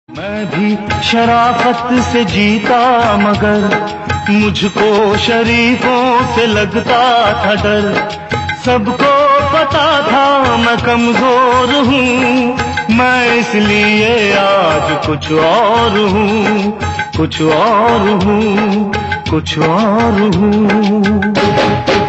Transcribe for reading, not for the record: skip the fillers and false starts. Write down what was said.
मैं भी शराफत से जीता मगर मुझको शरीफों से लगता था डर। सबको पता था मैं कमजोर हूँ, मैं इसलिए आज कुछ और हूँ, कुछ और हूँ, कुछ और हूँ।